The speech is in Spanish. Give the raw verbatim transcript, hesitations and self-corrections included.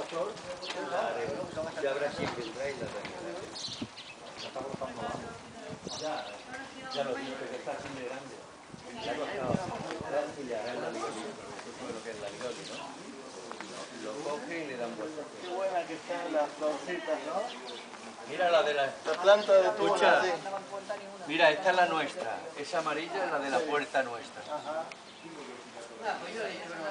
flor, ya habrá quien vendrá y la dañará. Ya, ya lo digo, que está así de grande. Ya lo acaba y le harán la ligoli. Eso es lo que es la ligoli, ¿no? Lo cogen y le dan vueltas. Qué buena que están las florcitas, ¿no? Mira la de la... La planta de tu Escucha, mira, esta es la nuestra. Esa amarilla es la de la puerta nuestra. Ajá. Ah, pues yo he dicho,